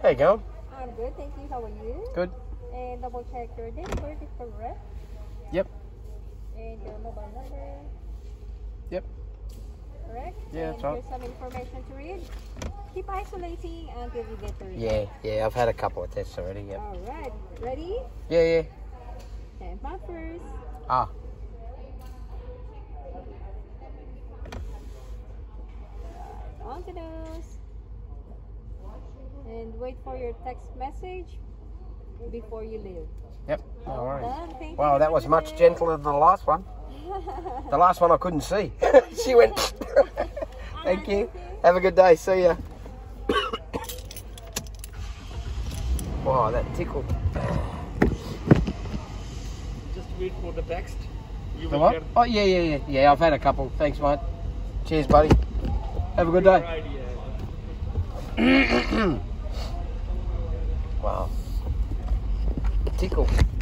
How you going? I'm good, thank you. How are you? Good. And double check your date of birth is correct. Yep. And your mobile number. Yep. Correct? Yeah, that's right. Here's some information to read. Keep isolating until you get the result. Yeah, I've had a couple of tests already, yep. Alright, ready? Yeah. Tampa first. Ah. On to those. And wait for your text message before you leave. Yep, no worries. Done. Thank you. Wow, that was much gentler than the last one. The last one I couldn't see. She went. Thank you. Have a good day. See ya. Wow, that tickled. Just wait for the text. You The will what? get Oh, yeah. Yeah, I've had a couple. Thanks, mate. Cheers, buddy. Have a good day. idea. Wow. Tickle.